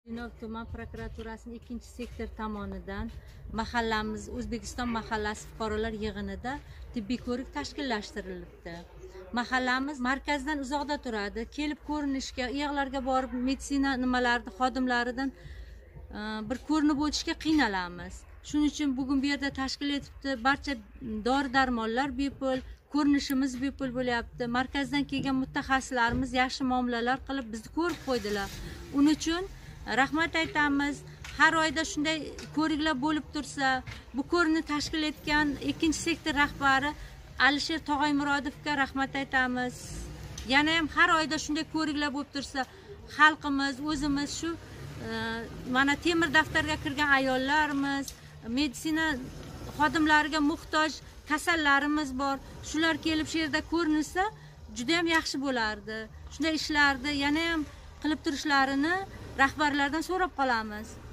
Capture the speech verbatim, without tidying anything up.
Denov tuman prokuraturasining ikkinchi sektor tomonidan mahallamiz O'zbekiston mahallasi fuqarolar yig'inida tibbiy ko'rik tashkillashtirilibdi. Mahallamiz markazdan uzoqda turadi. Kelib ko'rinishga, u yoqlarga borib meditsina nimalarni xodimlaridan bir ko'rinib o'tishga qiynalamiz. Shuning uchun bugun bu yerda tashkil etibdi. Barcha dori-darmonlar bepul, ko'rinishimiz bepul bo'lyapti. Markazdan kelgan mutaxassislarimiz yaxshi muomalalar qilib bizni ko'rib qo'ydilar. Uning uchun rahmat aytamiz. Har oyda shunday ko'riklar bo'lib tursa, bu ko'rikni tashkil etgan ikkinchi sektor rahbari Alisher Tog'aymurodovga rahmat aytamiz. Yana ham har oyda shunday ko'riklar bo'lib tursa, xalqimiz, o'zimiz shu mana temir daftarga kirgan ayollarimiz, meditsina xodimlariga muhtoj kasallarimiz bor. Shular kelib shu yerda ko'rinsa, juda ham yaxshi bo'lardi. Shunday ishlarni yana ham qilib turishlarini rahbarlardan so'rab qolamiz.